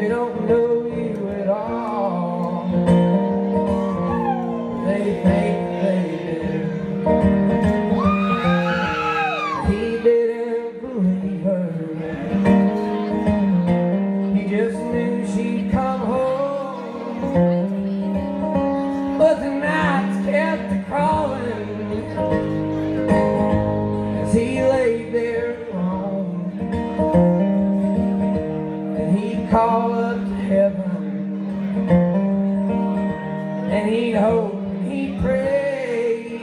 don't know you at all. They think they do. He didn't believe her. He just knew she'd come home. But the nights kept crawling as he lay there alone. And he'd call up to heaven, and he'd hope and he'd pray,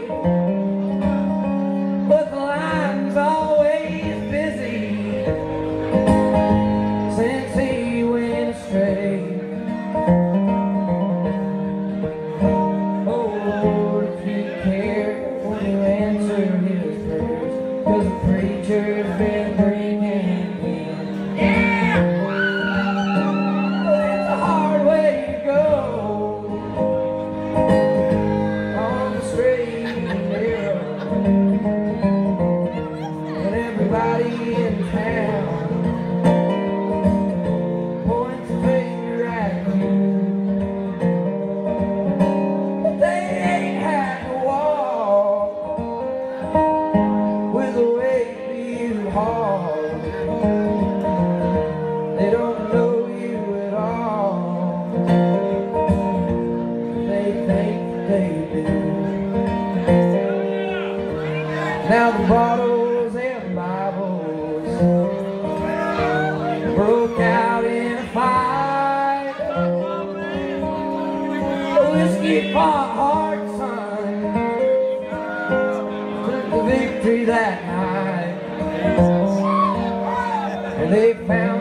but the line's always busy since he went astray. Oh Lord, if you care, won't you answer his prayers? 'Cause the preacher's been bringing him. Yeah! Well, it's a hard way to go on the straight and narrow, when everybody in town points a finger at you. They ain't had to walk with a weight you hard. They don't know you at all. They think they do. Now the bottles and Bibles broke out in a fight. The whiskey fought hard, son, took the victory that night. And they found